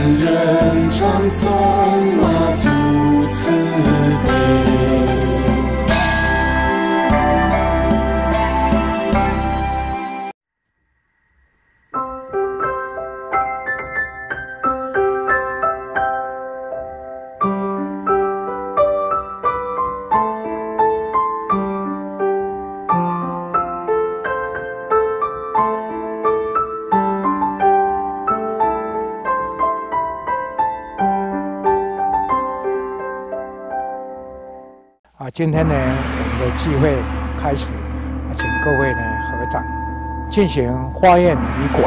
人唱颂妈祖慈悲。 今天呢，我们的聚会开始，请各位呢合掌，进行花宴仪轨。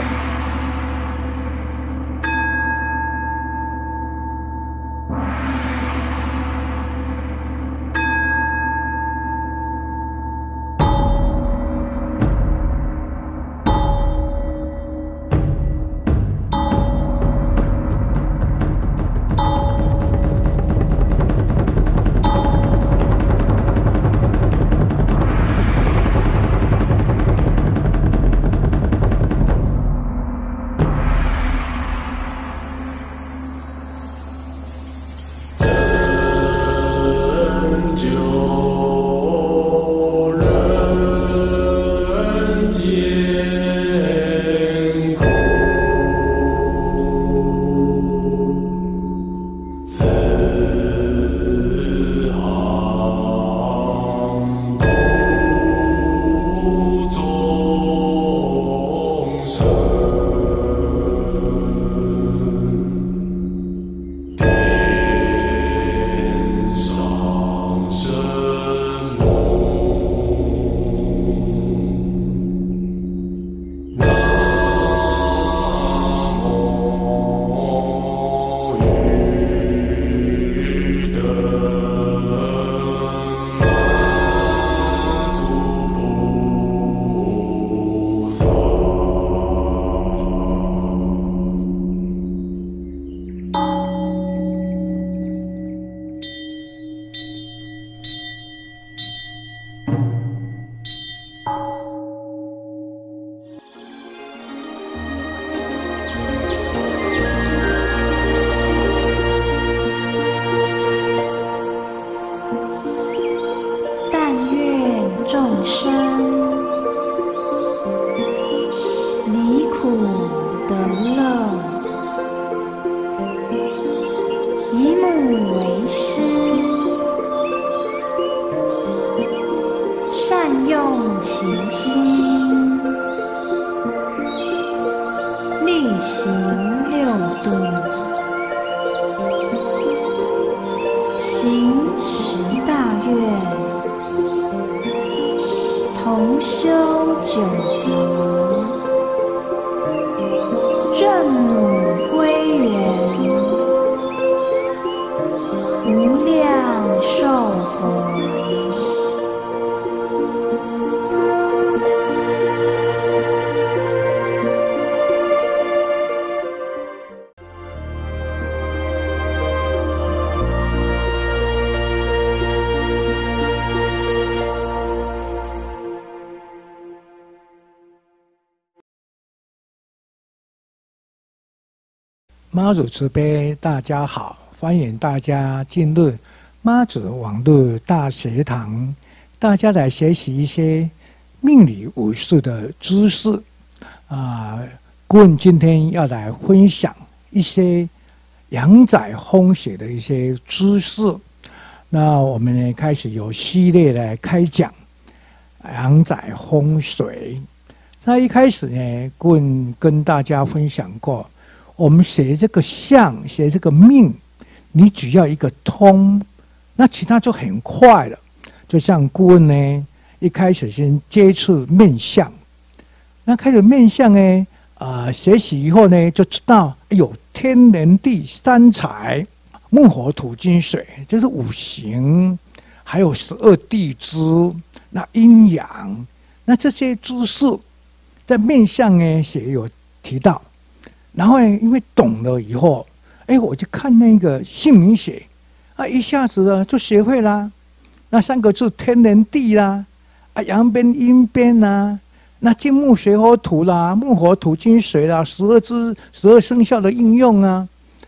妈祖慈悲，大家好，欢迎大家进入妈祖网络大学堂，大家来学习一些命理武术的知识。顾问今天要来分享一些阳宅风水的一些知识。那我们呢开始有系列来开讲阳宅风水。那一开始呢，顾问跟大家分享过。我们学这个相，学这个命，你只要一个通，那其他就很快了。就像顾问呢，一开始先接触面相，那开始面相呢，学习以后呢，就知道有天人地三才，木火土金水，就是五行，还有12地支，那阴阳，那这些知识在面相呢也有提到。然后呢，因为懂了以后，我就看那个姓名学，一下子呢就学会啦。那3个字天人地啦，阳边阴边啦，那金木水火土啦，木火土金水啦，12生肖的应用啊，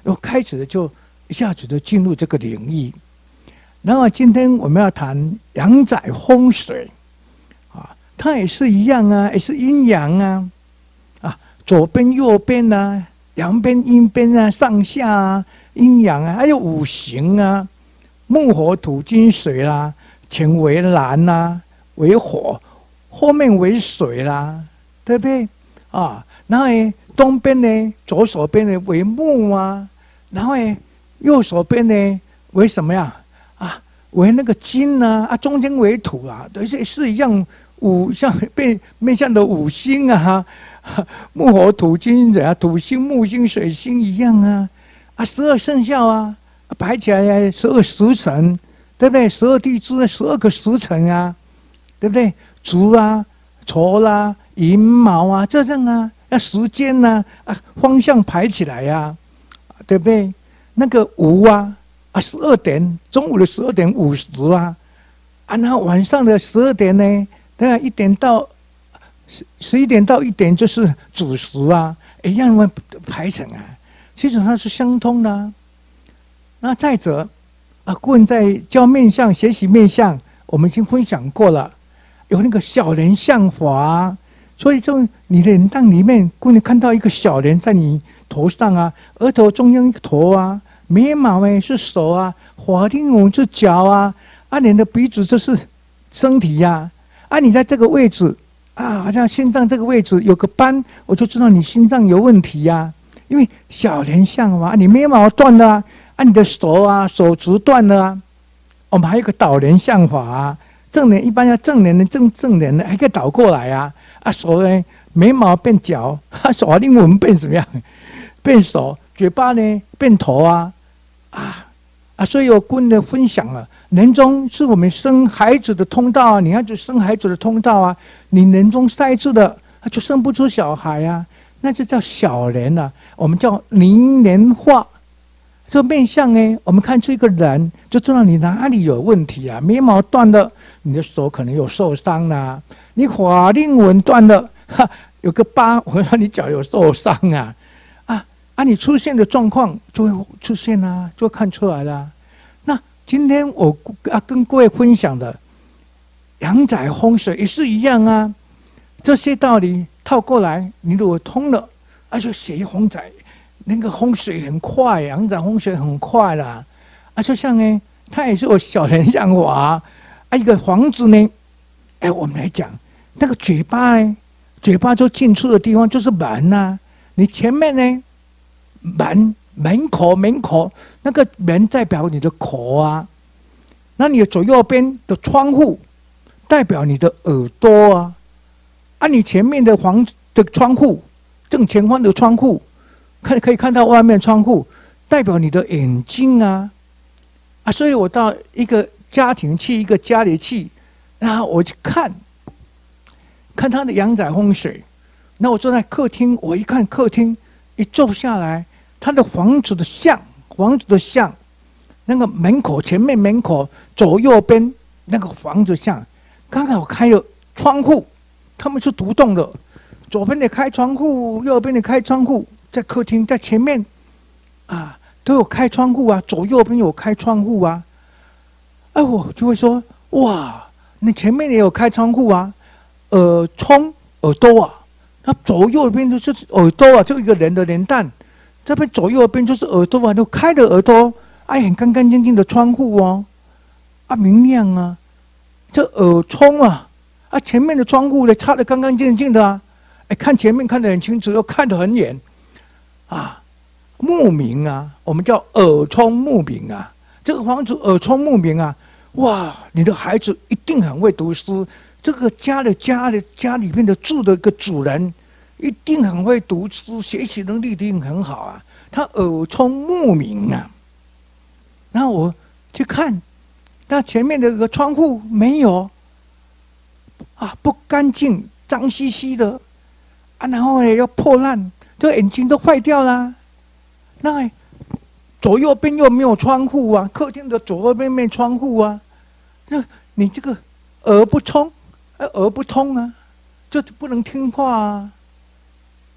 又开始就一下子就进入这个领域。然后今天我们要谈阳宅风水，啊，它也是一样啊，也是阴阳啊，啊，左边右边啊，阳边阴边啊，上下啊，阴阳啊，还有五行啊，木火土金水啦，前为蓝啦，为火，后面为水啦，对不对？啊，然后呢，东边呢，左手边呢为木啊，然后呢，右手边呢为什么呀？啊，为那个金啊，啊，中间为土啊，对，是一样像面向的五星啊，木火土金水啊，土星木星水星一样啊，啊，12生肖啊，排起来12时辰，对不对？12地支12个时辰啊，对不对？猪啊、丑啦、寅卯啊，这样啊，要时间呐，啊，方向排起来呀，对不对？那个午啊，12点，中午的12点50啊，啊，然后晚上的12点呢，对吧？1点到11点到1点就是子时啊，一样会排成啊。其实它是相通的啊。那再者啊，顾问在教面相、学习面相，我们已经分享过了，有那个小人相法，所以就你的脸蛋里面，顾问看到一个小人在你头上啊，额头中央一个头啊，眉毛呢是手啊，法令纹是脚啊，啊，你的鼻子就是身体呀，啊，你在这个位置啊，好像心脏这个位置有个斑，我就知道你心脏有问题呀，因为小人相嘛，你眉毛断了啊。啊，你的手啊，手指断了啊。我们还有一个倒人相法啊，正脸一般要正脸的正脸的，还可以倒过来啊。啊，手呢，眉毛变脚，法令纹变怎么样？变手，嘴巴呢变头啊，所以有跟的分享了，年中是我们生孩子的通道啊，你看就生孩子的通道啊，你年中塞住的，就生不出小孩啊，那就叫小人啊，我们叫凝年化。这面相呢，我们看这个人就知道你哪里有问题啊。眉毛断了，你的手可能有受伤啦；你法令纹断了，有个疤，我说你脚有受伤啊。你出现的状况就会出现啊，就会看出来了。那今天我跟各位分享的阳宅风水也是一样啊，这些道理套过来，你如果通了，就学风宅。那个风水很快，阳宅风水很快啦，就像呢，它也是有小人相法一个房子呢，我们来讲那个嘴巴呢，嘴巴就进出的地方就是门啊，你前面呢门口那个门代表你的口啊，那你的左右边的窗户代表你的耳朵啊，你前面的房子的窗户，正前方的窗户。可以看到外面窗户，代表你的眼睛啊，所以我到一个家庭去，一个家里去，然后我去看他的阳宅风水。那我坐在客厅，我一看客厅，一坐下来，他的房子的像，那个门口前面门口左右边那个房子像，刚好开了窗户，他们是独栋的，左边的开窗户，右边的开窗户。在客厅，在前面，都有开窗户啊，左右边有开窗户啊，我就会说，哇，你前面也有开窗户啊，耳朵啊，那左右边就是耳朵啊，就一个人的脸蛋，这边左右边就是耳朵啊，都开了耳朵，很干干净净的窗户哦，明亮啊，这耳聪啊，前面的窗户呢擦得干干净净的啊，看前面看得很清楚，又看得很远。目明啊，我们叫耳聪目明啊。这个房子耳聪目明啊，哇，你的孩子一定很会读书。这个家里面的住的一个主人，一定很会读书，学习能力一定很好啊。他耳聪目明啊。然后我去看，那前面的个窗户没有不干净，脏兮兮的然后呢要破烂。这眼睛都坏掉了，那左右边又没有窗户啊，客厅的左右边没窗户啊，那你这个耳不通啊，就不能听话啊，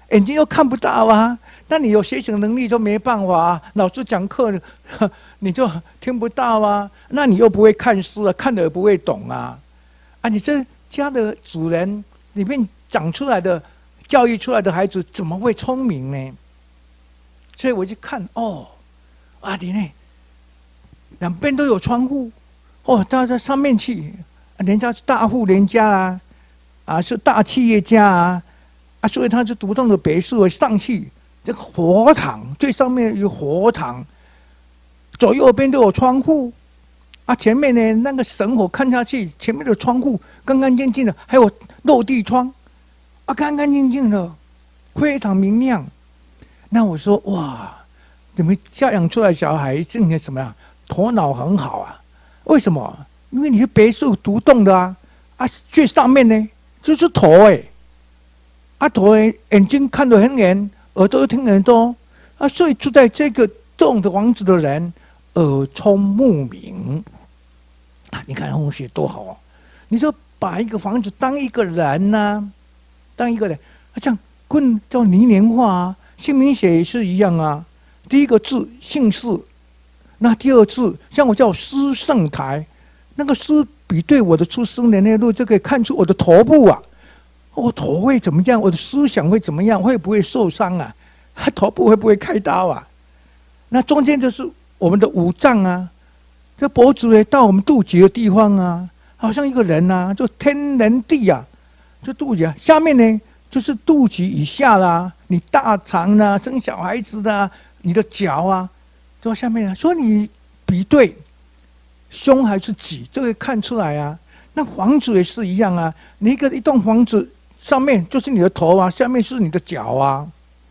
眼睛又看不到啊。那你有学习能力就没办法啊，老师讲课你就听不到啊，那你又不会看书啊，看了也不会懂啊。啊，你这家的主人里面长出来的、教育出来的孩子怎么会聪明呢？所以我就看你呢，两边都有窗户，到这上面去，人家是大户人家是大企业家所以他是独栋的别墅上去。这个佛堂最上面有佛堂，左右边都有窗户前面呢那个神火看下去，前面的窗户干干净净的，还有落地窗干干净净的，非常明亮。那我说哇，你们教养出来小孩这个什么呀？头脑很好啊？为什么？因为你是别墅独栋的最上面呢就是头头眼睛看得很远。耳朵听很多所以住在这个栋的房子的人耳聪目明你看风水多好你说把一个房子当一个人当一个人像叫泥莲花姓名学也是一样第一个字姓氏，那第二字像我叫施圣台，那个施比对我的出生年月日就可以看出我的头部我头会怎么样？我的思想会怎么样？会不会受伤头部会不会开刀那中间就是我们的五脏这脖子到我们肚脐的地方好像一个人就天人地就肚脐下面呢就是肚脐以下啦，你大肠生小孩子你的脚就下面所以你比对胸还是脊，这个看出来那房子也是一样你一栋房子。上面就是你的头下面是你的脚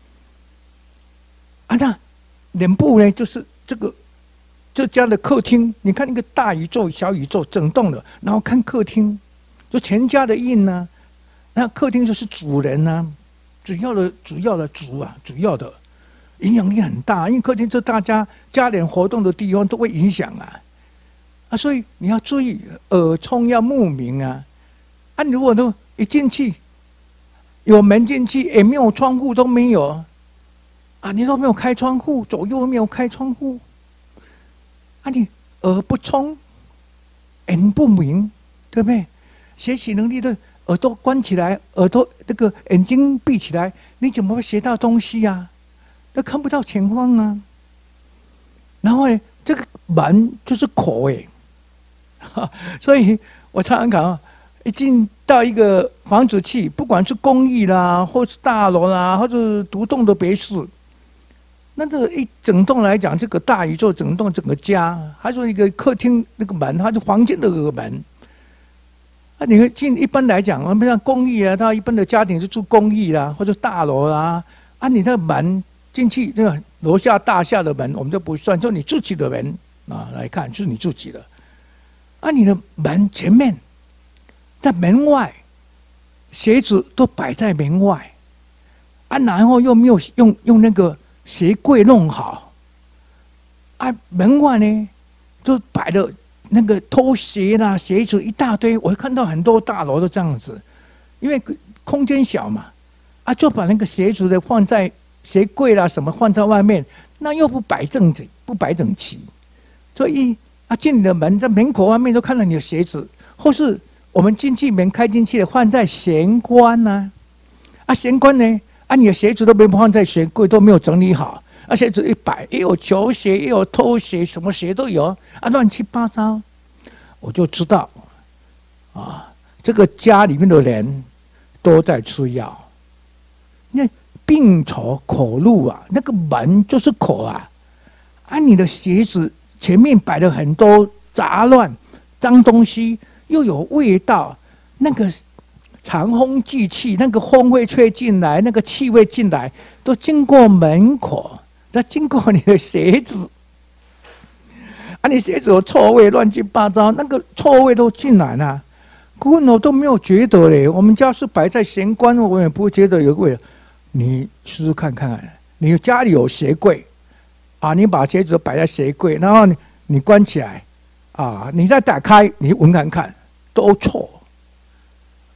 那脸部呢就是这家的客厅，你看一个大宇宙小宇宙整栋的，然后看客厅就全家的印那客厅就是主人主要的主要的影响力很大，因为客厅是大家家人活动的地方，都会影响所以你要注意耳聪要目明你如果都一进去有门进去也没有窗户都没有你都没有开窗户，左右没有开窗户你耳不聪眼不明，对不对？学习能力的耳朵关起来，耳朵这个眼睛闭起来，你怎么会学到东西都看不到前方然后呢这个门就是口所以我常常讲一进到一个房子去，不管是公寓啦，或是大楼啦，或者独栋的别墅，那这一整栋来讲，这个大宇宙整栋整个家，还是一个客厅那个门，它是房间的那个门。你会进一般来讲，我们像公寓它一般的家庭是住公寓啦，或者大楼啦，你这个门进去，这个楼下大厦的门我们就不算，就你自己的门来看是你自己的。你的门前面。在门外，鞋子都摆在门外，然后又没有用那个鞋柜弄好，门外呢就摆了那个拖鞋啦、鞋子一大堆。我看到很多大楼都这样子，因为空间小嘛，就把那个鞋子的放在鞋柜啦什么放在外面，那又不摆整齐，所以进你的门，在门口外面都看到你的鞋子，或是。我们进去门开进去的放在玄关玄关呢你的鞋子都没放在鞋柜，都没有整理好，鞋子一摆，也有球鞋，也有拖鞋，什么鞋都有乱七八糟，我就知道这个家里面的人都在吃药。那病从口入那个门就是口你的鞋子前面摆了很多杂乱脏东西。又有味道，那个长风聚气，那个风会吹进来，那个气味进来，都经过门口，它经过你的鞋子，你鞋子有臭味，乱七八糟，那个臭味都进来了。我都没有觉得嘞，我们家是摆在玄关，我也不会觉得有味。你试试看，你家里有鞋柜你把鞋子摆在鞋柜，然后你关起来你再打开，你闻看看。都臭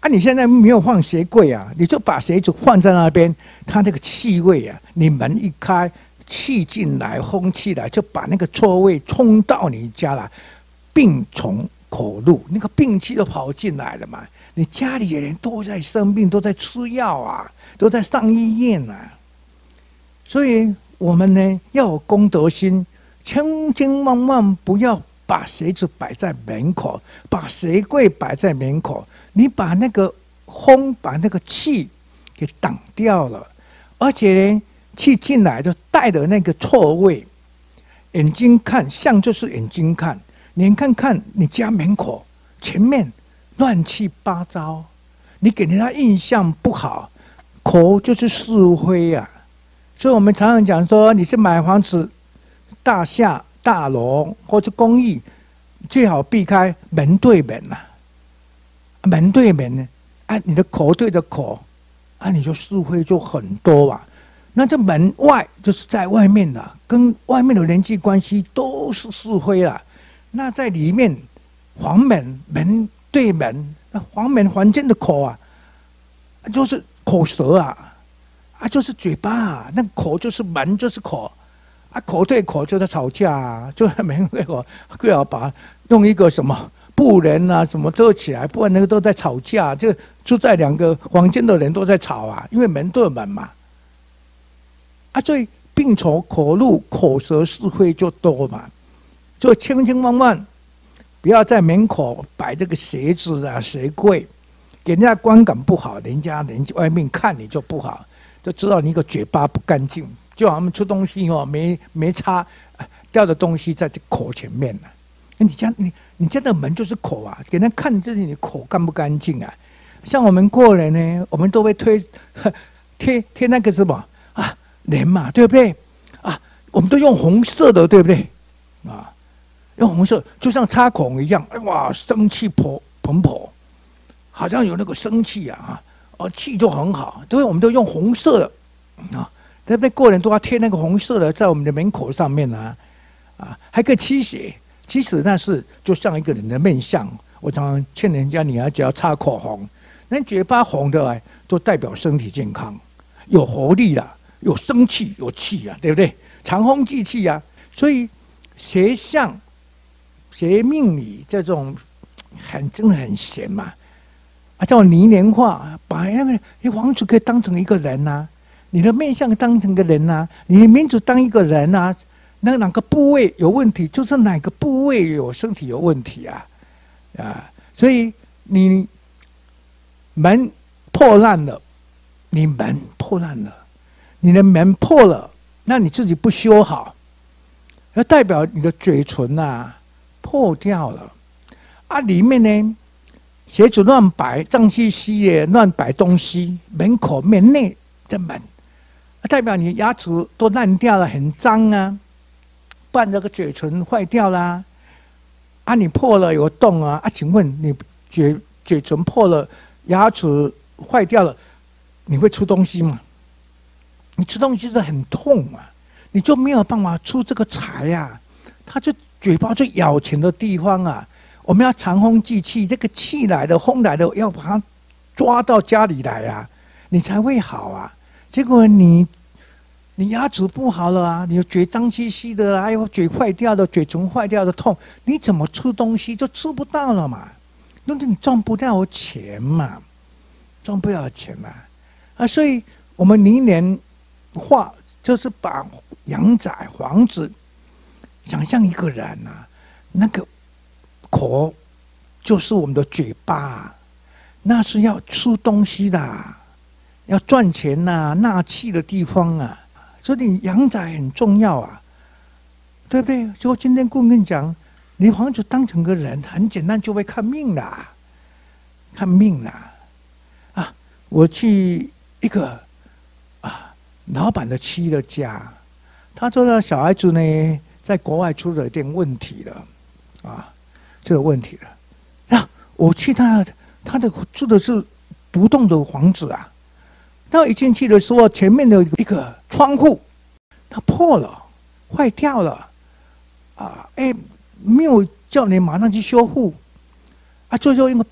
啊，你现在没有放鞋柜啊，你就把鞋子放在那边，它那个气味啊，你门一开，气进来，风气来，就把那个臭味冲到你家来，病从口入，那个病气都跑进来了嘛。你家里的人都在生病，都在吃药啊，都在上医院啊。所以我们呢要有公德心，千千万万不要把鞋子摆在门口，把鞋柜摆在门口，你把那个风，把那个气给挡掉了，而且呢，气进来就带着那个臭味。眼睛看，像就是眼睛看，你看看你家门口前面乱七八糟，你给人家印象不好，口就是是非啊。所以我们常常讲说，你是买房子、大厦、大楼或者公寓，最好避开门对门呐、啊，门对门呢，啊，你的口对着口，啊，你就是非就很多啊。那这门外就是在外面了，跟外面的人际关系都是是非了。那在里面，房门门对门，那房门房间的口啊，就是口舌啊。啊，就是嘴巴啊，那口就是门，就是口，啊，口对口就在吵架啊，就门对口，最好把用一个什么布帘啊什么遮起来，不然那个都在吵架，就住在两个房间的人都在吵啊，因为门对门嘛。啊，所以病从口入，口舌是非就多嘛，所以千千万万不要在门口摆这个鞋子啊、鞋柜，给人家观感不好，人家外面看你就不好。就知道你一个嘴巴不干净，就好像我们吃东西哦，没擦，掉的东西在这口前面呢、啊。你家的门就是口啊，给人看这里你口干不干净啊？像我们过年呢，我们都会贴那个什么啊帘嘛，对不对？啊，我们都用红色的，对不对？啊，用红色，就像插孔一样，哇，生气蓬勃，好像有那个生气啊。气就很好，对，我们都用红色的啊，对不对？过人都要贴那个红色的在我们的门口上面啊，还可以驱邪。其实那是就像一个人的面相。我常常劝人家，你只要擦口红，那嘴巴红的都代表身体健康，有活力啦，有生气，有气啊，对不对？长风济气啊。所以学相、学命理这种真的很闲嘛。叫拟人化，把那个房子可以当成一个人呐、啊，你的面相当成一个人呐、啊，你的名字当一个人呐、啊，那哪个部位有问题，就是哪个部位有身体有问题啊，所以你门破烂了，你门破烂了，你的门破了，那你自己不修好，要代表你的嘴唇啊破掉了，啊，里面呢？鞋子乱摆，脏兮兮的乱摆东西，门口门内的门，代表你牙齿都烂掉了，很脏啊，不然这个嘴唇坏掉啦，啊，你破了有洞啊，请问你嘴唇破了，牙齿坏掉了，你会吃东西吗？你吃东西是很痛啊，你就没有办法出这个财呀，它这嘴巴最咬钱的地方啊。我们要长风济气，这个气来的、风来的，要把它抓到家里来啊，你才会好啊。结果你牙齿不好了啊，你嘴脏兮兮的，还有嘴坏掉的、嘴唇坏掉的痛，你怎么吃东西就吃不到了嘛？因为你赚不到钱嘛，赚不了钱嘛。啊，所以我们拟人化就是把阳宅房子想象一个人啊，那个。口就是我们的嘴巴，那是要吃东西的，要赚钱呐、纳气的地方啊。所以你阳宅很重要啊，对不对？所以我今天跟你讲，你房子当成个人，很简单，就会看命啦，看命啦。啊，我去一个老板的妻的家，他说的小孩子呢，在国外出了点问题了，啊。这个问题了，那我去他的住的是独栋的房子啊，那一进去的时候，前面的一个窗户它破了，坏掉了，没有叫你马上去修复，最后因为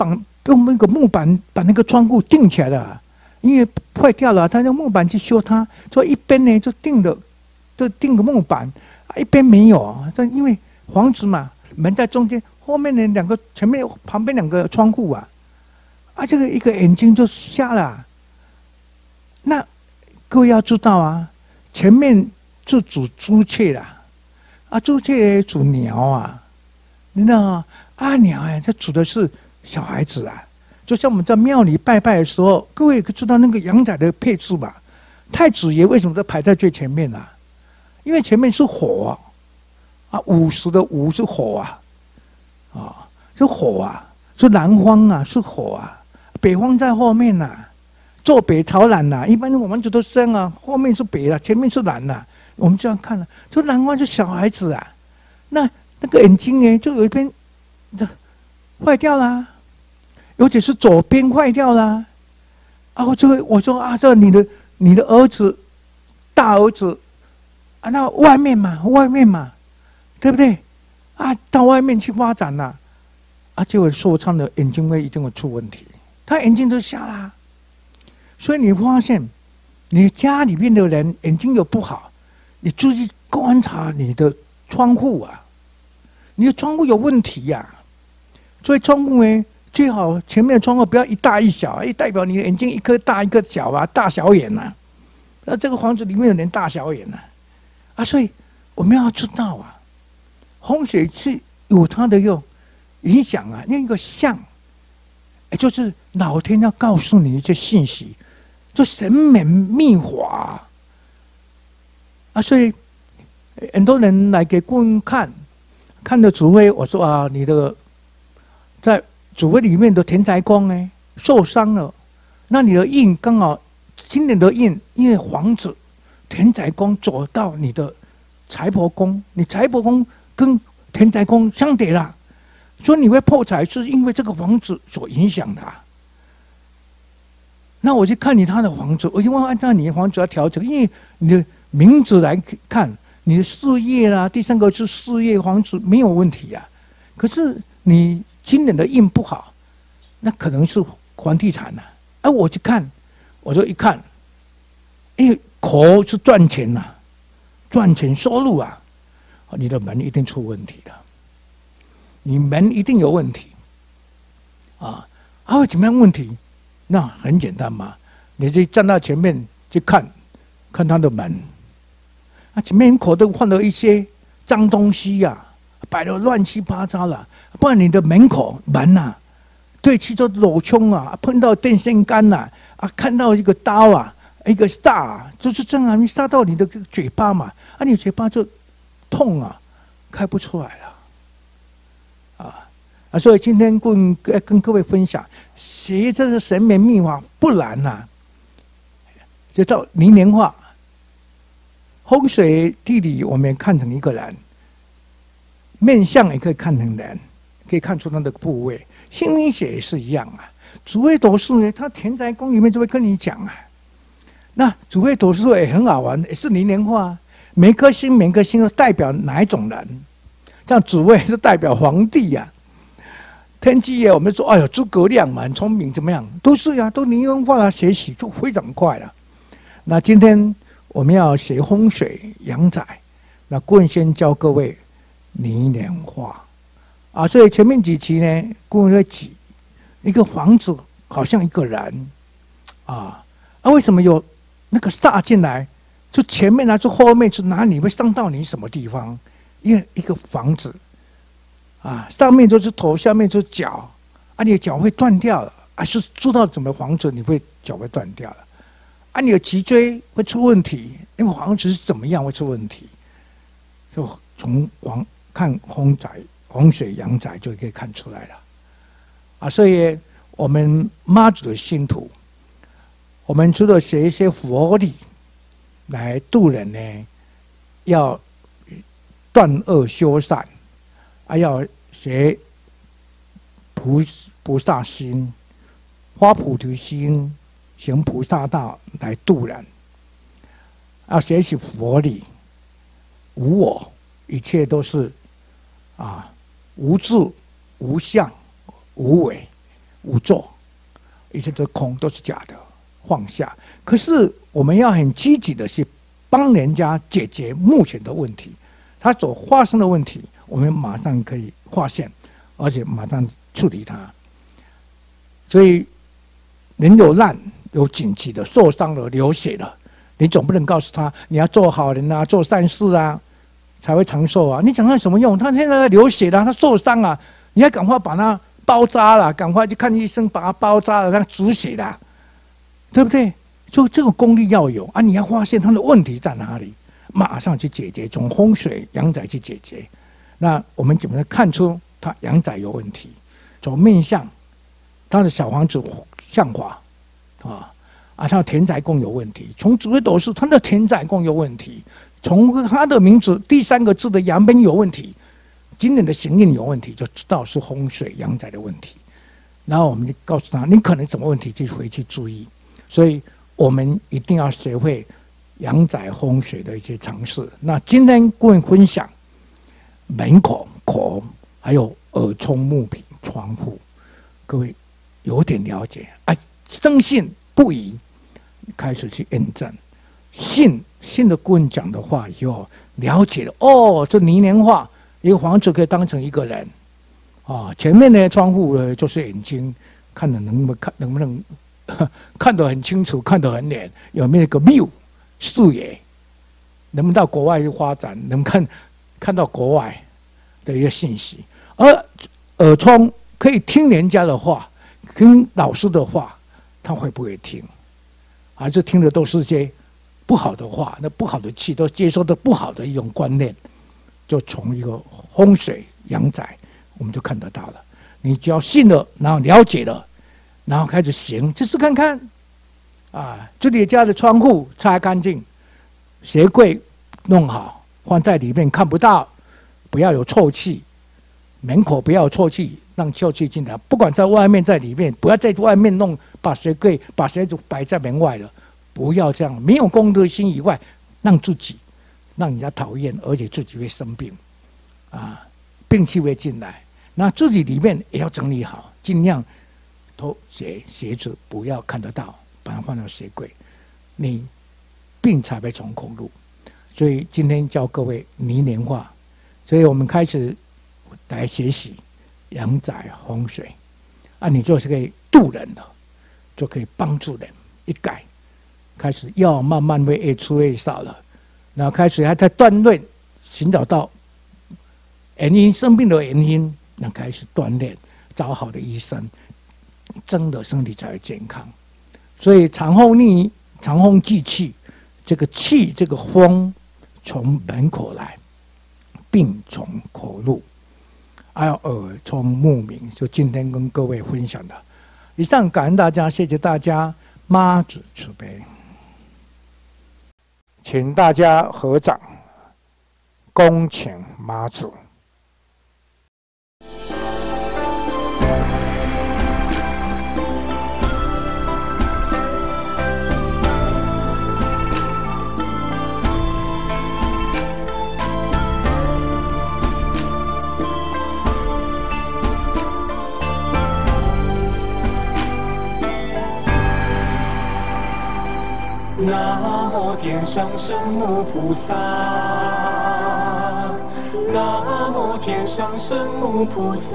用那个木板把那个窗户钉起来了，因为坏掉了，他用木板去修它，所以一边呢就钉个木板，一边没有。但因为房子嘛，门在中间，后面的两个前面旁边两个窗户啊，这个一个眼睛就瞎了。那各位要知道啊，前面就煮朱雀啦，朱雀煮鸟啊，你知道吗？鸟这煮的是小孩子啊。就像我们在庙里拜拜的时候，各位知道那个阳宅的配置吧？太子爷为什么都排在最前面啊？因为前面是火午时的午是火是火是南方是火北方在后面坐北朝南一般我们都是这样后面是北前面是南我们这样看就南方是小孩子那个眼睛呢，就有一边坏掉啦，尤其是左边坏掉啦我说这你的儿子大儿子那外面嘛，对不对到外面去发展了结果受伤的眼睛一定会出问题，他眼睛都瞎啦。所以你发现你家里面的人眼睛有不好，你注意观察你的窗户你的窗户有问题所以窗户呢，最好前面的窗户不要一大一小，代表你的眼睛一颗大一颗小大小眼这个房子里面有人大小眼所以我们要知道风水是有它的影响那个相，就是老天要告诉你一些信息，就神门秘法所以很多人来给顾问看的主位，我说你的在主位里面的田宅宫呢受伤了，那你的印刚好今年的印，因为房子田宅宫走到你的财帛宫，你财帛宫跟田宅宫相叠了，所以你会破财，是因为这个房子所影响的那我去看你他的房子，我就按照你的房子要调整，因为你的名字来看，你的事业啦，第三个是事业房子没有问题可是你今年的印不好，那可能是房地产我去看，我就一看，因为口是赚钱赚钱收入你的门一定出问题了，你门一定有问题会怎么样问题？那很简单嘛，你就站到前面去看他的门，前面口都放了一些脏东西摆得乱七八糟了，不然你的门对气都镂空碰到电线杆看到一个刀一个煞就是这样你煞到你的嘴巴嘛你嘴巴就痛开不出来了所以今天跟各位分享学这个神门秘法，不然就叫泥莲化。风水地理我们看成一个人，面相也可以看成人，可以看出他的部位。心理学也是一样紫微斗数呢，他田宅宫里面就会跟你讲那紫微斗数也很好玩，也是泥莲化每颗星都代表哪一种人？像紫微是代表皇帝天机爷我们说诸葛亮嘛很聪明怎么样？都是都泥莲化学习就非常快了。那今天我们要学风水阳宅，那顾问先教各位泥莲化所以前面几期呢，顾问会举一个房子好像一个人为什么有那个煞进来？就前面就后面是哪里会伤到你什么地方？因为一个房子上面就是头，下面就是脚你的脚会断掉了是知道怎么房子你会脚会断掉了你的脊椎会出问题，因为房子是怎么样会出问题？就从看风水阳宅就可以看出来了所以我们妈祖的信徒，我们除了学一些佛理来度人呢，要断恶修善要学菩萨心，发菩提心，行菩萨道来度人，要学习佛理，无我，一切都是无自无相无为无作，一切都空，都是假的，放下。可是我们要很积极的去帮人家解决目前的问题，他所发生的问题，我们马上可以发现，而且马上处理它。所以人有难，有紧急的，受伤了、流血了，你总不能告诉他你要做好人啊，做善事啊，才会长寿啊！你讲他有什么用？他现在流血了，他受伤啊，你要赶快把他包扎了，赶快去看医生，把他包扎了，让他止血了，对不对？就这个功力要有啊！你要发现他的问题在哪里，马上去解决，从风水阳宅去解决。那我们怎么看出他阳宅有问题？从面相，他的小房子相法他的田宅宫有问题；从紫微斗数，他的田宅宫有问题；从他的名字第3个字的阳边有问题，今年的行运有问题，就知道是风水阳宅的问题。然后我们就告诉他，你可能什么问题，就回去注意。所以我们一定要学会阳宅风水的一些常识。那今天跟你分享门口、还有耳冲木屏、窗户，各位有点了解啊，深信不疑，开始去验证。信的顾问讲的话以后，了解了哦，这泥莲化一个房子可以当成一个人前面的窗户呢就是眼睛，看的能不能看得很清楚，看得很远，有没有一个 view 视野，能不能到国外去发展，能看到国外的一个信息。而耳聪可以听人家的话，听老师的话，他会不会听？还是听的都是些不好的话，那不好的气都接收的不好的一种观念，就从一个风水阳宅，我们就看得到了。你只要信了，然后了解了，然后开始行，试试看看自己家的窗户擦干净，鞋柜弄好，放在里面看不到，不要有臭气，门口不要有臭气，让臭气进来。不管在外面在里面，不要在外面弄，把鞋柜把鞋子摆在门外了，不要这样。没有公德心以外，让人家讨厌，而且自己会生病病气会进来。那自己里面也要整理好，尽量鞋子不要看得到，把它放到鞋柜，你病才会从口入。所以今天教各位泥莲化，所以我们开始来学习阳宅风水你就是可以度人了，就可以帮助人一改，开始药慢慢会越出越少了，然后开始还在锻炼，寻找到原因，生病的原因，那开始锻炼，找好的医生，真的身体才会健康。所以长风忌气，这个气这个风从门口来，病从口入，还有耳聪目明，就今天跟各位分享的。以上感恩大家，谢谢大家，妈祖慈悲。请大家合掌，恭请妈祖。 南无天上圣母菩萨，南无天上圣母菩萨，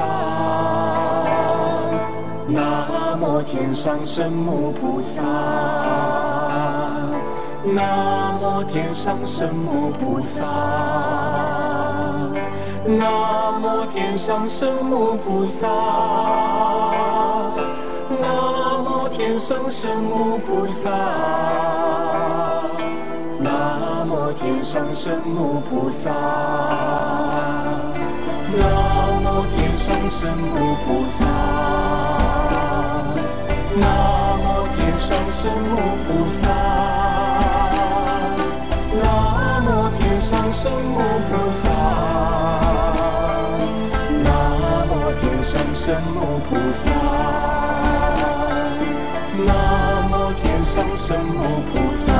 南无天上圣母菩萨，南无天上圣母菩萨，南无天上圣母菩萨，南无天上圣母菩萨。南无天上圣母菩萨，南无天上圣母菩萨，南无天上圣母菩萨，南无天上圣母菩萨，南无天上圣母菩萨，南无天上圣母菩萨。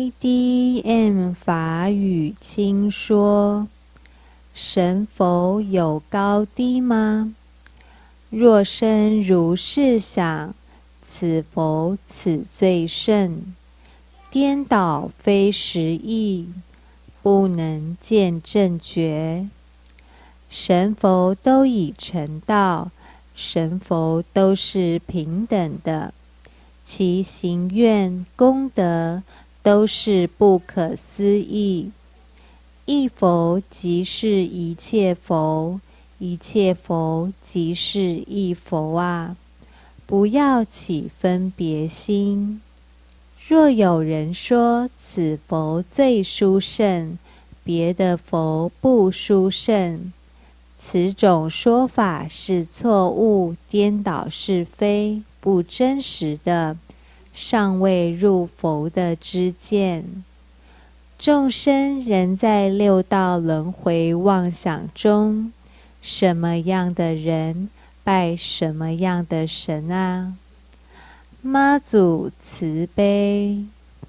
ADM 法语轻说：神佛有高低吗？若生如是想，此佛此最胜。颠倒非实义，不能见正觉。神佛都已成道，神佛都是平等的，其行愿功德都是不可思议。一佛即是一切佛，一切佛即是一佛啊！不要起分别心。若有人说此佛最殊胜，别的佛不殊胜，此种说法是错误、颠倒是非、不真实的，尚未入佛的知见。众生仍在六道轮回妄想中，什么样的人拜什么样的神啊！妈祖慈悲。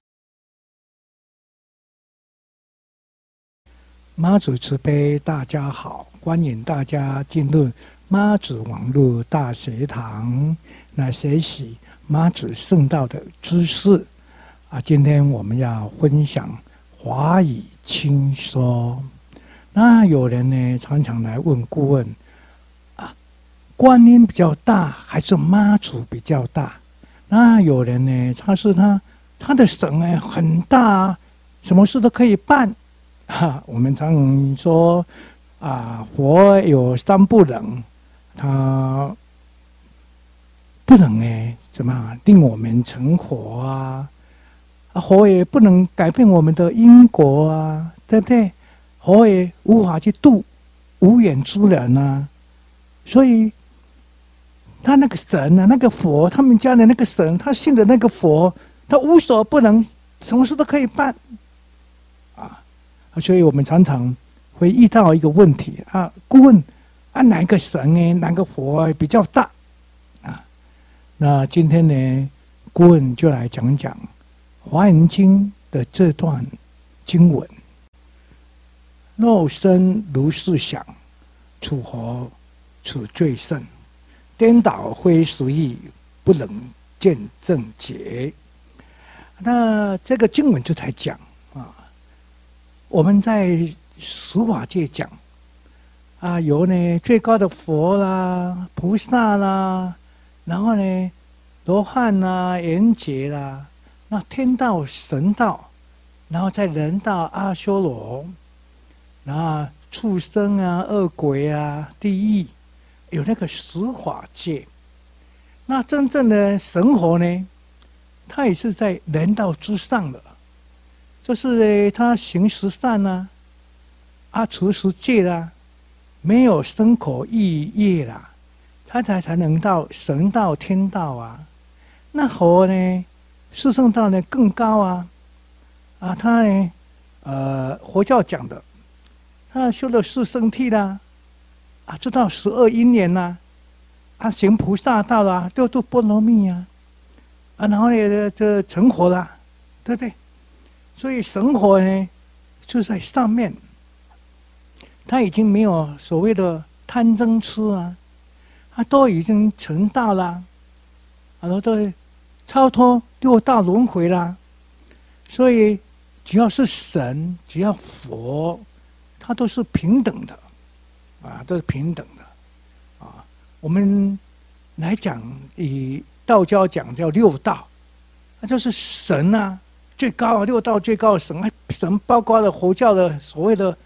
妈祖慈悲，大家好，欢迎大家进入妈祖网络大学堂来学习妈祖圣道的知识啊。今天我们要分享华语轻说。那有人呢常常来问顾问啊，观音比较大还是妈祖比较大？那有人呢，他的神呢很大，什么事都可以办。我们常说啊，佛有三不能，他不能怎么令我们成佛啊？佛也不能改变我们的因果啊，对不对？佛也无法去度无眼之人啊，所以他那个神啊，那个佛，他们家的那个神，他信的那个佛，他无所不能，什么事都可以办啊。所以我们常常会遇到一个问题啊，顾问啊，哪个神呢，哪个佛比较大啊？那今天呢，顾问就来讲讲《华严经》的这段经文：若生如是想，此佛此最胜。颠倒非实义，不能见正觉。那这个经文就在讲啊，我们在十法界讲啊，有呢最高的佛啦、菩萨啦，然后呢罗汉啦、缘觉啦，那天道、神道，然后在人道、阿修罗，然后畜生啊、恶鬼啊、地狱。有那个十法界，那真正的神佛呢，他也是在人道之上的，就是他行十善啊，除十戒啦，没有身口意业啦，他才能到神道、天道啊。那佛呢，四圣道呢更高啊，他呢，佛教讲的，他修了四圣谛啦。知道12因缘呐，行菩萨道啦，六度波罗蜜啊，然后呢，这成佛啦，对不对？所以神佛呢，就在上面，他已经没有所谓的贪嗔痴啊，他都已经成道啦，然后都超脱六道轮回啦。所以只要是神，只要佛，他都是平等的。都是平等的我们来讲，以道教讲叫六道，那就是神啊，最高六道最高的神，神包括了佛教的所谓的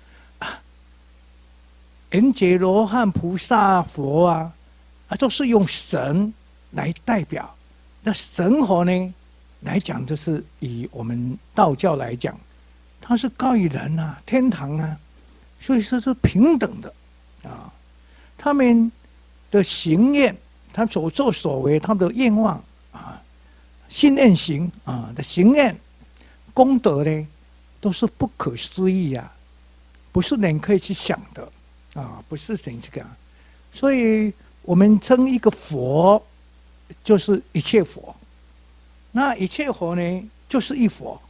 缘觉罗汉菩萨佛都是用神来代表。那神佛呢来讲，就是以我们道教来讲，它是高于人啊，天堂啊，所以说是平等的。他们的行愿，他所作所为，他们的愿望信愿行的行愿功德呢，都是不可思议不是人可以去想的不是人这个所以我们称一个佛，就是一切佛。那一切佛呢，就是一佛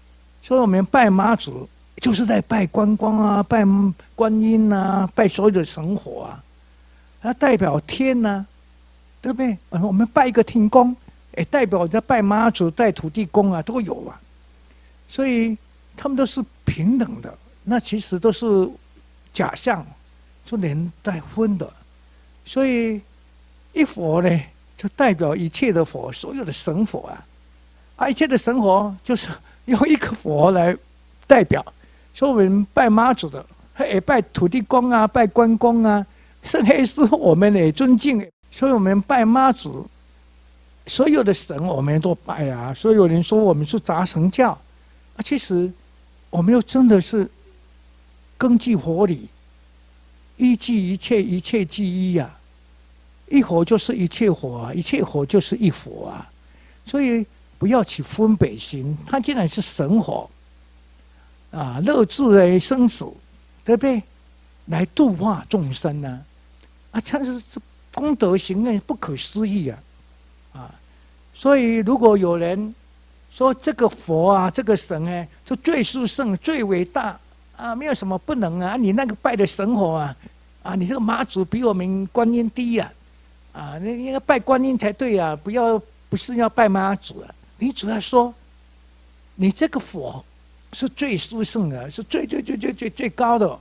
所以我们拜妈祖就是在拜观光啊，拜观音啊，拜所有的神佛啊，它代表天呐、对不对？我们拜一个天公，也代表在拜妈祖、拜土地公啊，都有啊。所以他们都是平等的，那其实都是假象，就连带分的。所以一佛呢，就代表一切的佛，所有的神佛啊，一切的神佛就是用一个佛来代表。所以我们拜妈祖的，也拜土地公啊，拜关公啊，圣黑师我们也尊敬。所以我们拜妈祖，所有的神我们都拜啊。所以有人说我们是杂神教。其实，我们又真的是根据佛理，依据一切，一切即一啊！一佛就是一切佛啊，一切佛就是一佛啊！所以不要起分别心。他既然是神佛啊，乐治生死，对不对？来度化众生呢啊！他是功德行愿不可思议啊！所以如果有人说这个佛啊，这个神哎，就最殊胜、最伟大啊，没有什么不能啊！你那个拜的神佛啊，你这个妈祖比我们观音低啊，你应该拜观音才对啊，不是要拜妈祖啊！你只要说，你这个佛是最殊胜的，是最高的，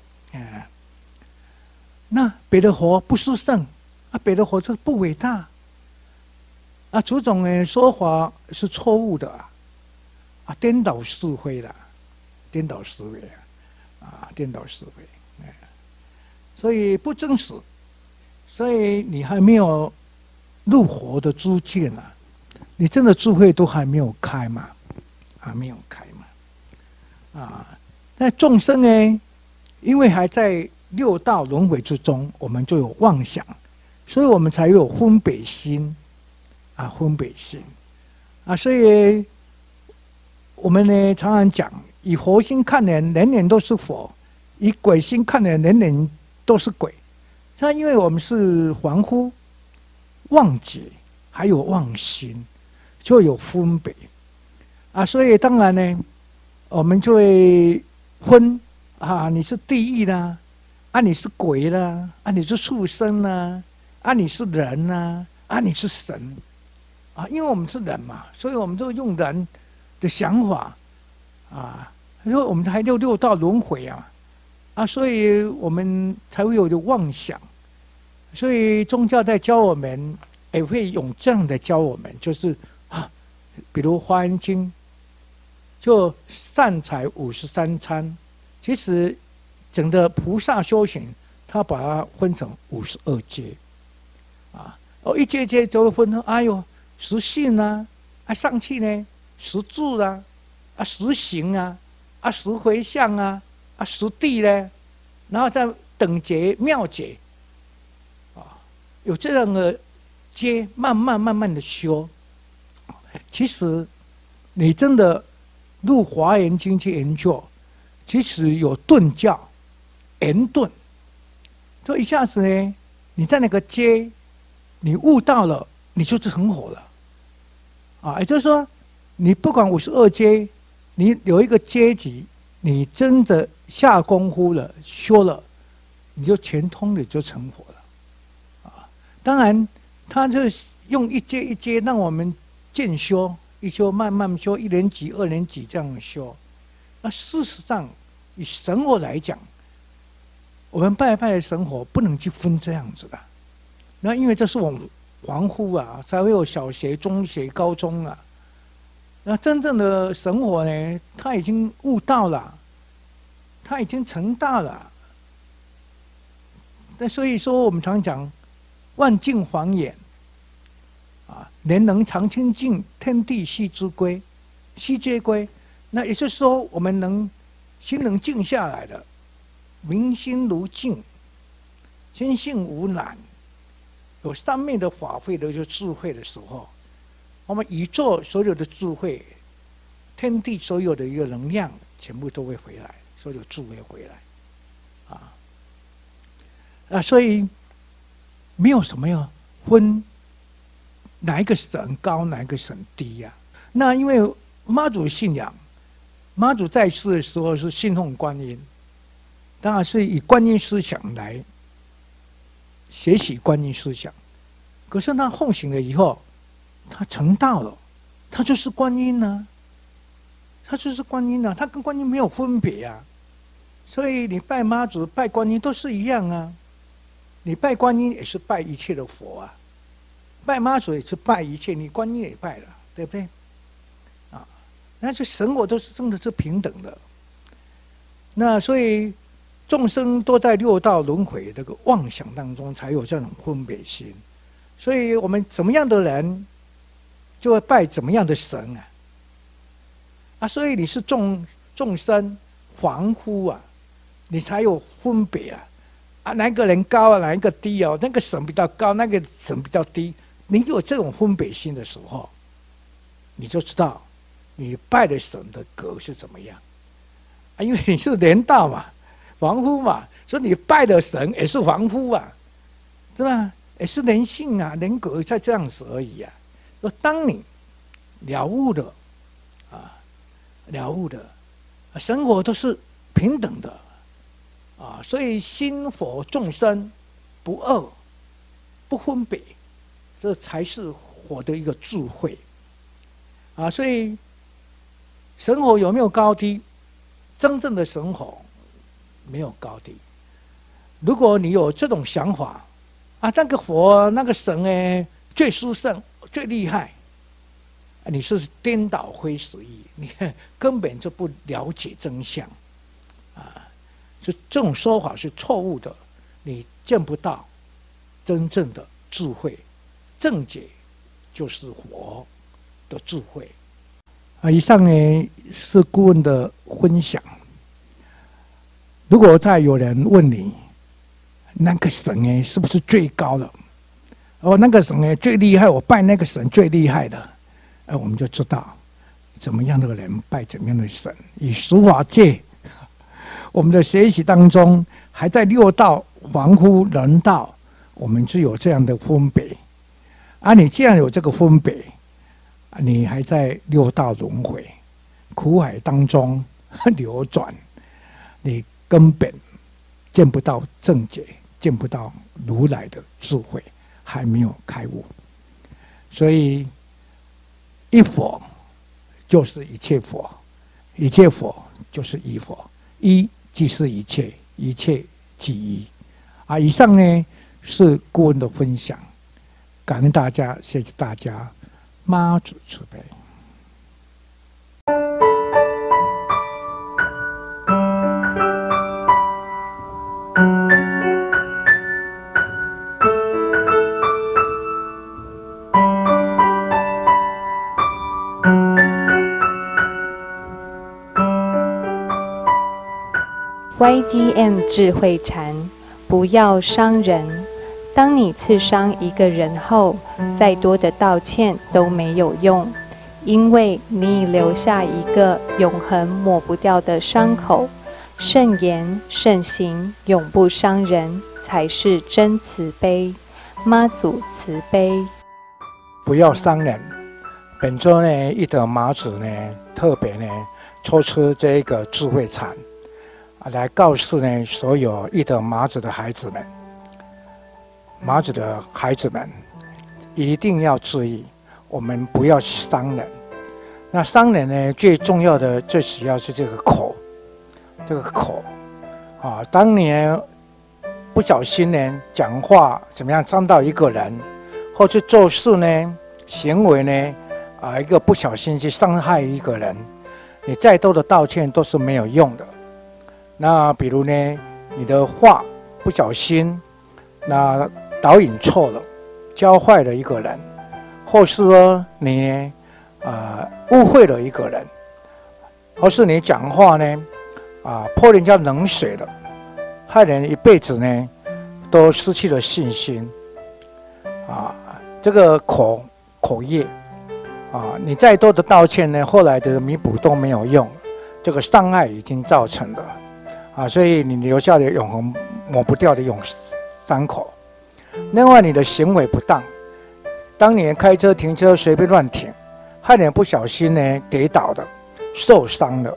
那别的佛不殊胜啊，别的佛就不伟大啊，这种说法是错误的颠倒是非的，颠倒思维颠倒思维，所以不真实，所以你还没有入佛的知见你真的智慧都还没有开嘛，没有开嘛，那众生呢，因为还在六道轮回之中，我们就有妄想，所以我们才有分别心分别心所以。我们呢常常讲，以佛心看人，人人都是佛；以鬼心看人，人人都是鬼。那因为我们是凡夫、妄解，还有妄心，就有分别所以当然呢，我们就会分你是地狱啦，你是鬼啦，你是畜生啦，你是人啦，你是神因为我们是人嘛，所以我们就用人的想法因为我们还六道轮回所以我们才会有的妄想。所以宗教在教我们，也会用这样的教我们，就是比如《华严经》就善财53参，其实整个菩萨修行，他把它分成52阶一阶阶就会分实性上去呢。实住实行实回向实地呢，然后再等觉妙觉有这样的阶，慢慢的修。其实你真的入华严经去研究，其实有顿教、言顿，就一下子呢，你在那个阶，你悟到了，你就是很火了也就是说。你不管52阶，你有一个阶级，你真的下功夫了、修了，你就全通的就成佛了当然，他就用一阶一阶让我们渐修，一修慢慢修，1年级、2年级这样修。那事实上，以神佛来讲，我们拜的神佛不能去分这样子的。那因为这是我们凡夫才会有小学、中学、高中那真正的神佛呢，他已经悟到了，他已经成大了。那所以说，我们常讲万境黄眼人能常清净，天地悉知归，悉皆归。那也就是说，我们心能静下来了，明心如镜，心性无染，有三昧的法会的就智慧的时候。我们宇宙所有的智慧，天地所有的一个能量，全部都会回来，所有智慧回来所以没有什么要分哪一个神高，哪一个神低那因为妈祖信仰妈祖在世的时候是信奉观音，当然是以观音思想来学习观音思想。可是他奉行了以后，他成道了，他就是观音呢、他就是观音啊，他跟观音没有分别啊。所以你拜妈祖、拜观音都是一样啊。你拜观音也是拜一切的佛啊，拜妈祖也是拜一切，你观音也拜了，对不对？啊，那这神我都是真的是平等的。那所以众生都在六道轮回这个妄想当中，才有这种分别心。所以我们怎么样的人，就会拜怎么样的神啊。啊，所以你是众生凡夫啊，你才有分别啊。啊，哪一个人高啊，哪一个低哦？那个神比较高，那个神比较低。你有这种分别心的时候，你就知道你拜的神的格是怎么样啊。因为你是人道嘛，凡夫嘛，所以你拜的神也是凡夫啊，对吧？也是人性啊，人格才这样子而已啊。说当你了悟的生活都是平等的。所以心佛众生不二不分别，这才是活的一个智慧所以神佛有没有高低？真正的神佛没有高低。如果你有这种想法那个佛那个神最殊胜最厉害，你是颠倒非实意，你根本就不了解真相这种说法是错误的，你见不到真正的智慧。正解就是佛的智慧以上呢是顾问的分享。如果再有人问你，那个神是不是最高的？那个神最厉害，我拜那个神最厉害的，我们就知道怎么样的人拜怎么样的神。以十法界我们的学习当中，还在六道凡夫人道，我们是有这样的分别你既然有这个分别你还在六道轮回苦海当中流转，你根本见不到正解，见不到如来的智慧，还没有开悟。所以一佛就是一切佛，一切佛就是一佛，一即是一切，一切即一以上呢是顾问的分享，感恩大家，谢谢大家，妈祖慈悲。 YDM 智慧禅，不要伤人。当你刺伤一个人后，再多的道歉都没有用，因为你已留下一个永恒抹不掉的伤口。圣言圣行，永不伤人，才是真慈悲。妈祖慈悲。 不要伤人。本周呢，一德妈祖呢，特别呢抽出这个智慧禅来告诉呢所有一德妈祖的孩子们，妈祖的孩子们一定要注意，我们不要去伤人。那伤人呢，最重要的最主要是这个口，这个口当你不小心呢讲话怎么样伤到一个人，或是做事呢行为呢一个不小心去伤害一个人，你再多的道歉都是没有用的。那比如呢，你的话不小心那导引错了，教坏了一个人，或是说你误会了一个人，或是你讲话呢泼人家冷水了，害人一辈子呢都失去了信心这个口业你再多的道歉呢，后来的弥补都没有用，这个伤害已经造成了所以你留下的永恒抹不掉的伤口。另外，你的行为不当，当你开车停车随便乱停，害人不小心呢跌倒了，受伤了，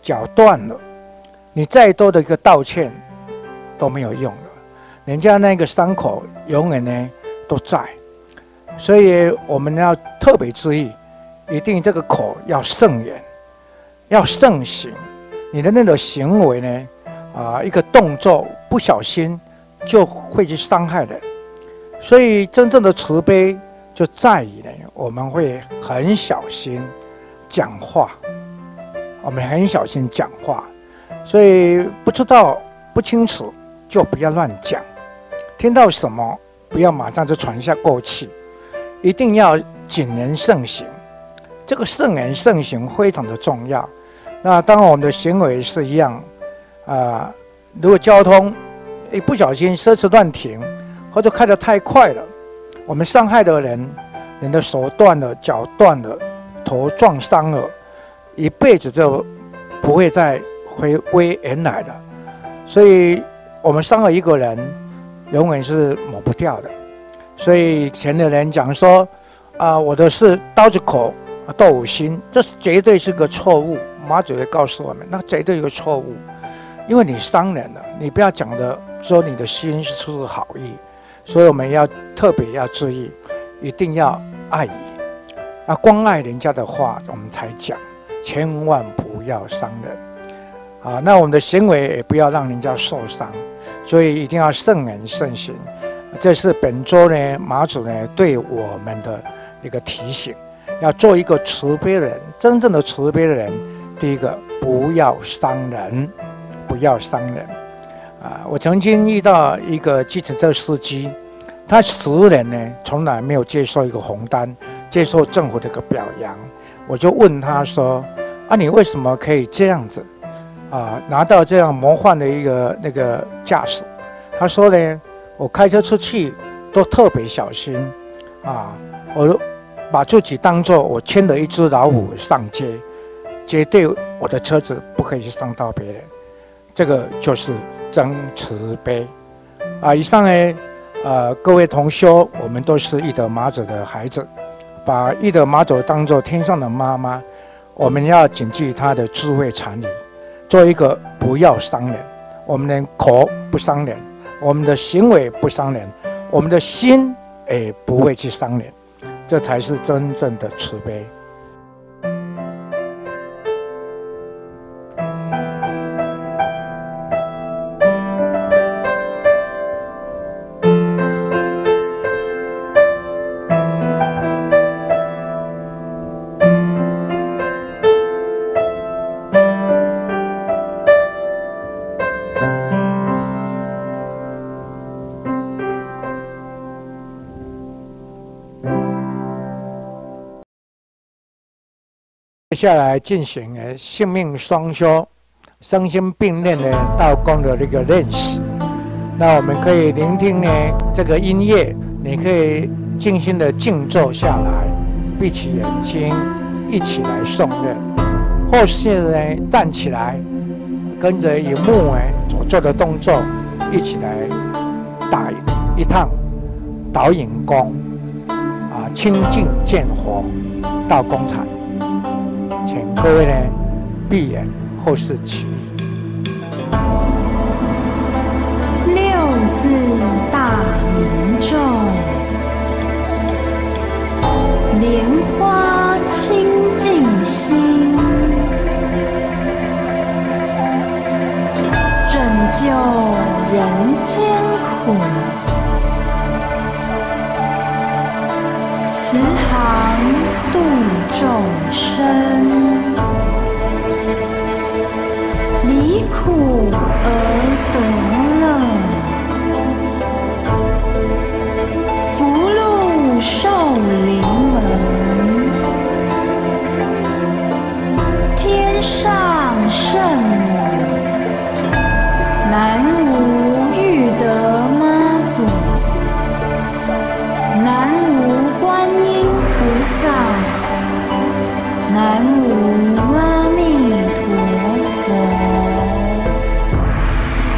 脚断了，你再多的一个道歉都没有用了，人家那个伤口永远呢都在。所以我们要特别注意，一定这个口要慎言，要慎行。你的那个行为呢，一个动作不小心就会去伤害人。所以真正的慈悲就在于呢，我们会很小心讲话，我们很小心讲话。所以不知道不清楚就不要乱讲，听到什么不要马上就传下过去，一定要谨言慎行。这个慎言慎行非常的重要。那当然我们的行为是一样，如果交通一不小心车子乱停，或者开得太快了，我们伤害的人的手断了，脚断了，头撞伤了，一辈子就不会再回归原来的。所以我们伤了一个人，永远是抹不掉的。所以以前的人讲说，我的是刀子口豆腐心，这是绝对是个错误。妈祖会告诉我们，那绝对有个错误，因为你伤人了，你不要讲的说你的心是出自好意。所以我们要特别要注意，一定要爱意。光爱人家的话，我们才讲，千万不要伤人。那我们的行为也不要让人家受伤，所以一定要慎言慎行。这是本周呢，妈祖呢对我们的一个提醒，要做一个慈悲人，真正的慈悲的人。第一个，不要伤人，不要伤人。我曾经遇到一个计程车司机，他10年呢从来没有接受一个红单，接受政府的一个表扬。我就问他说：“你为什么可以这样子拿到这样魔幻的一个那个驾驶？”他说呢：“我开车出去都特别小心我把自己当作我牵了一只老虎上街。”绝对我的车子不可以去伤到别人，这个就是真慈悲。以上呢，各位同修，我们都是义德妈祖的孩子，把义德妈祖当作天上的妈妈，我们要谨记她的智慧禅理，做一个不要伤人，我们的口不伤人，我们的行为不伤人，我们的心也不会去伤人，这才是真正的慈悲。接下来进行性命双修、身心并练的道功的这个练习。那我们可以聆听呢这个音乐，你可以静心的静坐下来，闭起眼睛，一起来诵念，或是呢站起来，跟着荧幕所做的动作，一起来打一趟导引功清净见佛道功禅。请各位呢闭眼，后事起立。 六字大明咒，莲花清净心，拯救人间苦，慈航度众生。离苦而得乐，福禄寿临门，天上圣母，南无欲得妈祖，南无观音菩萨，南无阿弥陀佛。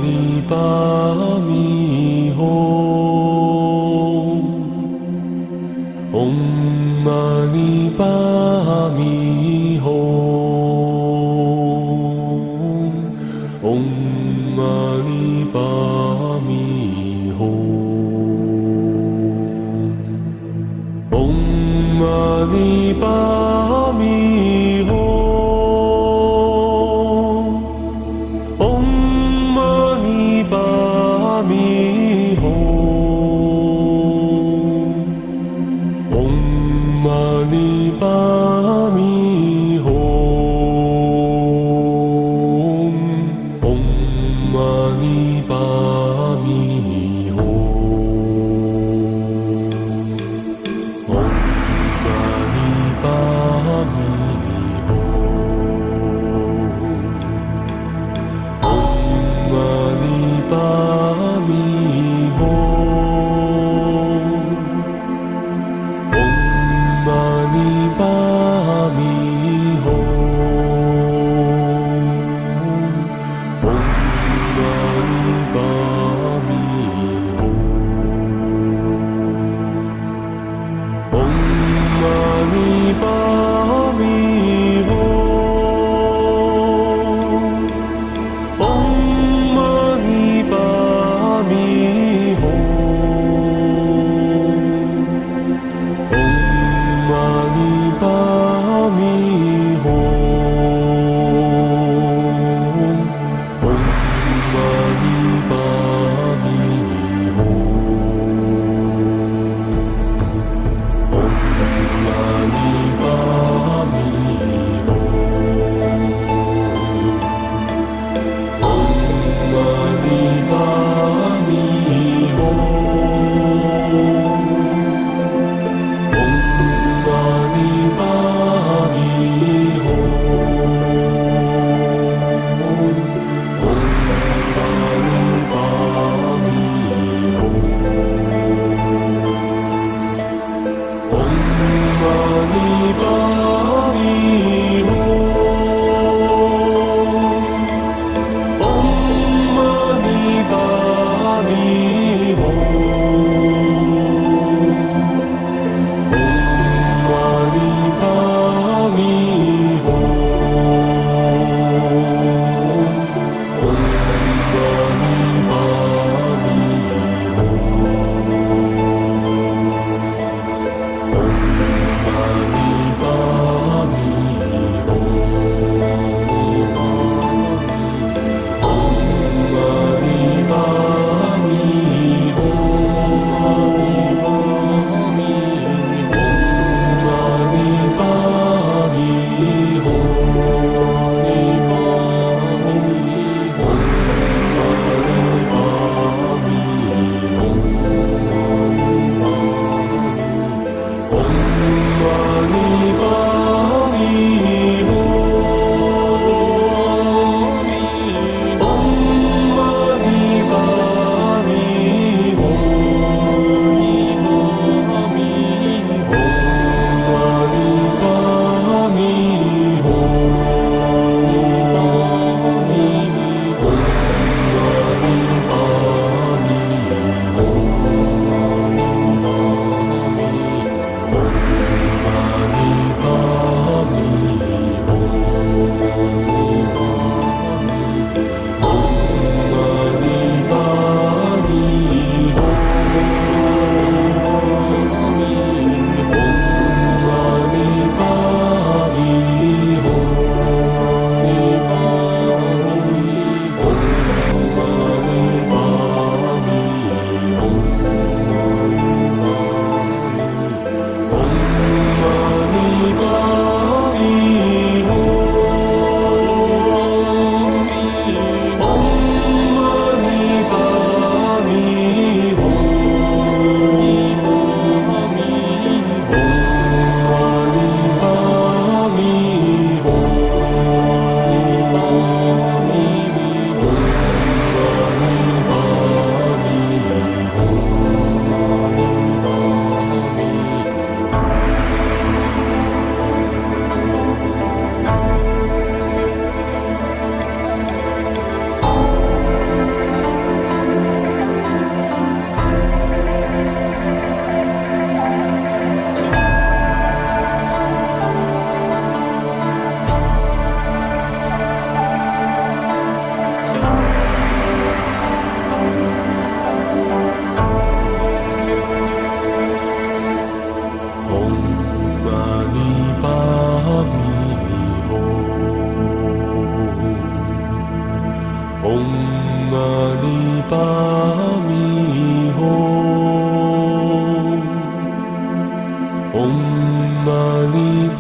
尼巴咪吽，唵嘛呢叭咪吽，唵嘛呢叭咪吽，唵嘛呢叭咪吽。吧。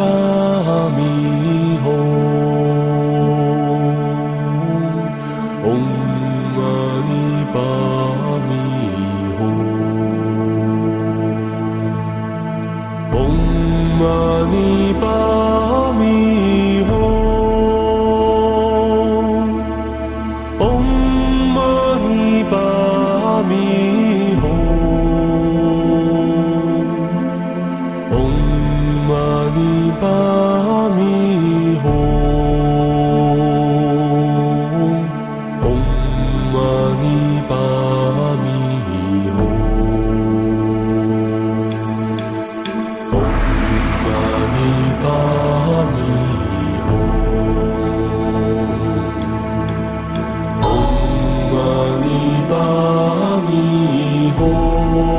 巴咪吽，唵嘛呢叭咪吽，唵嘛呢叭咪吽，唵嘛呢叭咪吽。 巴咪吽，唵嘛呢叭咪吽，唵嘛呢叭咪吽，唵嘛呢叭咪吽。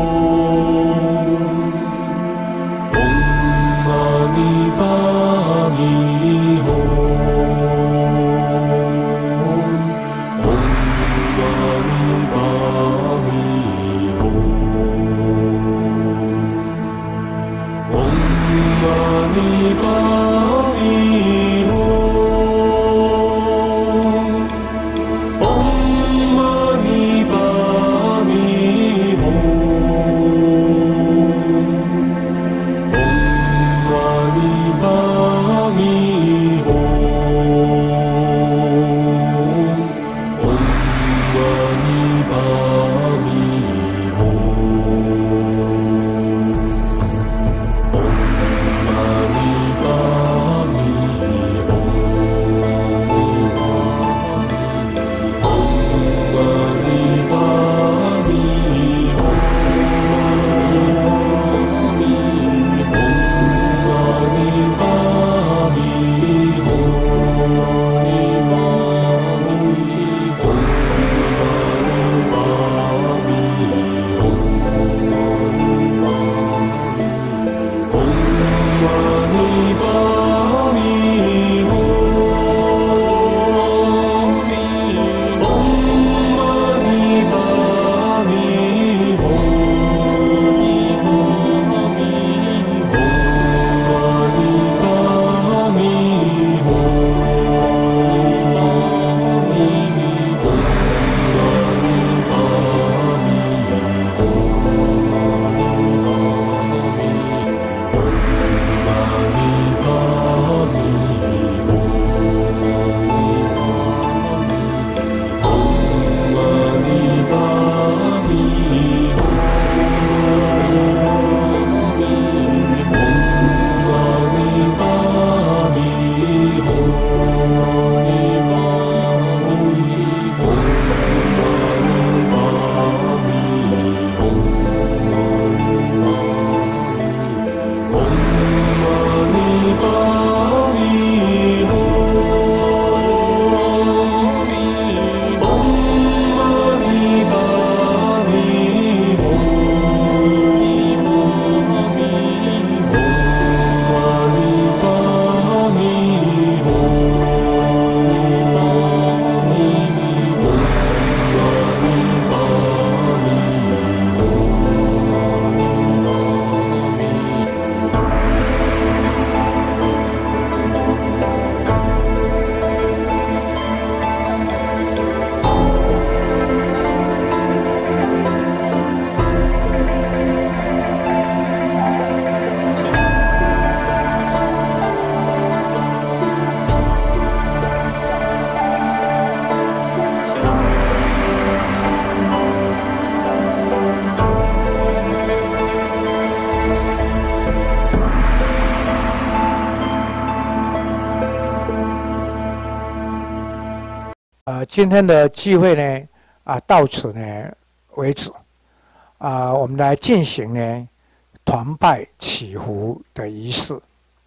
今天的聚会呢，到此呢为止，我们来进行呢团拜祈福的仪式，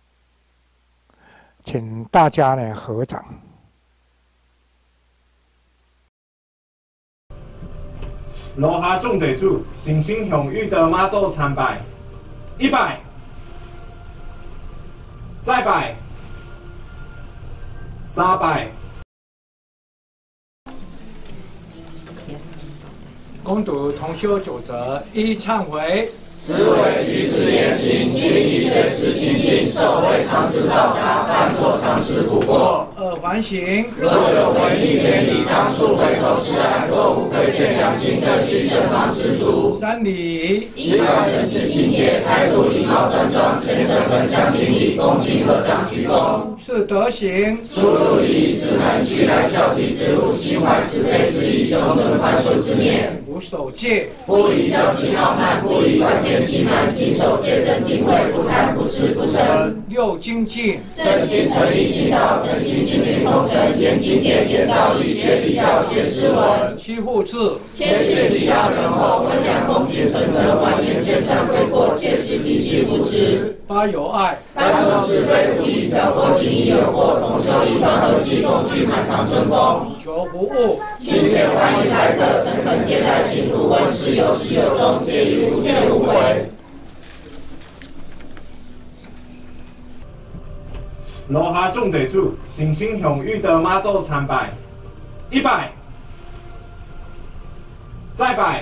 请大家呢合掌。 罗下众地主，诚心向玉德妈祖参拜，一拜，再拜，三拜。 恭读同修九则：一、忏悔； 思维、举止、言行，均以随时情境，受惠常识到达，犯错常识不过。 二环行， 若有违逆天理，当速回头是岸；若无亏欠良心，更须身旁施主。 三礼， 依惯人之情节，态度礼貌端庄，虔诚恳向顶礼，恭敬合掌鞠躬。 四德行， 出入礼仪之门，去来孝悌之路，心怀慈悲之意，胸存宽恕之念。 五守戒， 不以骄矜傲慢，不以顽变欺瞒，谨守戒正定慧，不贪不痴不嗔。 六精进， 正心诚意勤道，诚心精明忠诚，言经典，言道义，学礼教，学诗文。 七护志， 谦逊礼让人后，温良恭谨纯诚，婉言劝善归过，切实提携扶持。 八有爱， 搬弄是非无益，挑拨情谊有过，同修一团和气，共聚满堂春风。 求服务， 亲切欢迎来客，诚恳接待信徒，问事有始有终，皆以无见无悔。 楼下众地主，诚心向玉德妈祖参拜，100，再拜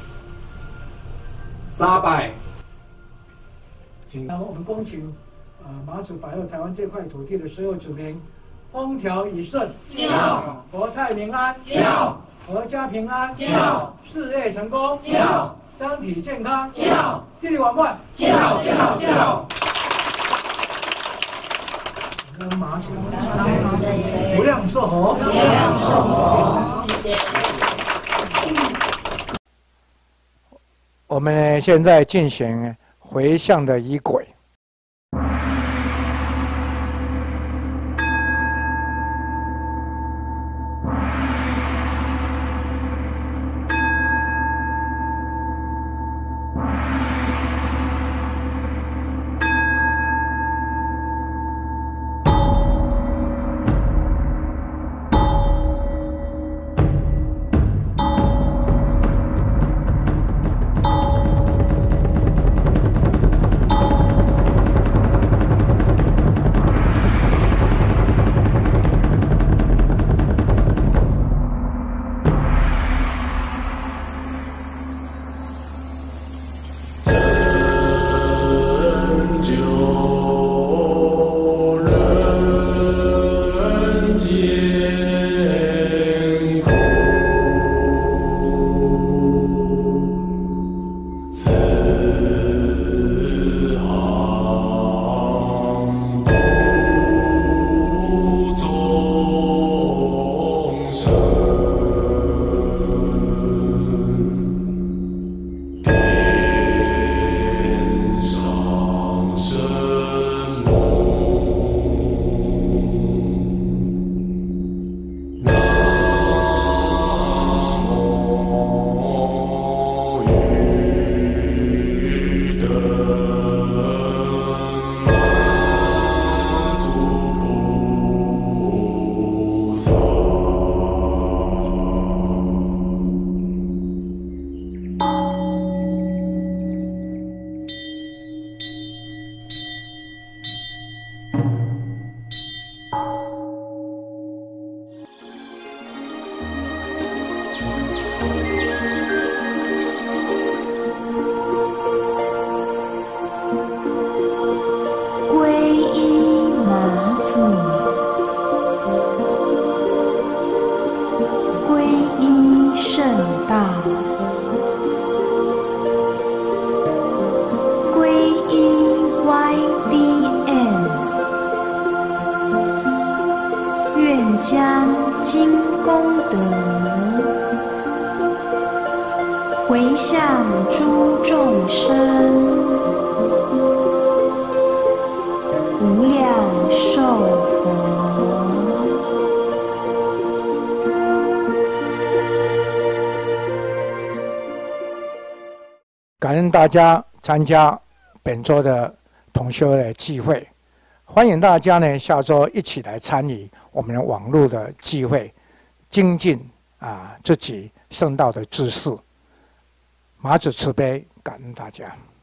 ，300。 那么我们恭请马祖保佑台湾这块土地的所有子民，风调雨顺，国泰民安，阖家平安，事业成功，身体健康，地理完万，马祖无量寿佛，我们呢现在进行回向的仪轨。 将今功德回向诸众生，无量寿佛。 感恩大家参加本周的同修的聚会，欢迎大家呢下周一起来参与我们的网络的聚会，精进自己圣道的知识。马祖慈悲，感恩大家。